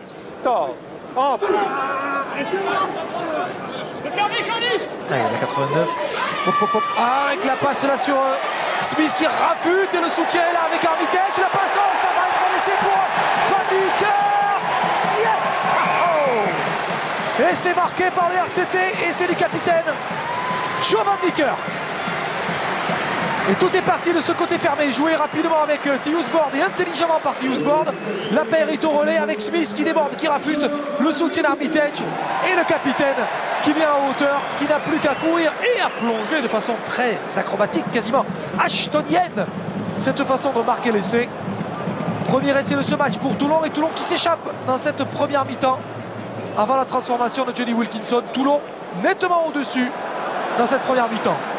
Stop. Entre. Allez, la 89. Hop, hop, hop. Ah, avec la passe là sur Smith qui rafute et le soutien est là avec Armitage. La passe, oh, ça va être un essai pour Van Niekerk. Yes! Oh! Et c'est marqué par le RCT et c'est du capitaine Joe Van Niekerk. Et tout est parti de ce côté fermé, joué rapidement avec Thiusbord et intelligemment par Thiusbord. La paire est au relais avec Smith qui déborde, qui rafute le soutien d'Armitage et le capitaine qui vient en hauteur, qui n'a plus qu'à courir et à plonger de façon très acrobatique, quasiment ashtonienne, cette façon de marquer l'essai. Premier essai de ce match pour Toulon et Toulon qui s'échappe dans cette première mi-temps avant la transformation de Johnny Wilkinson. Toulon nettement au-dessus dans cette première mi-temps.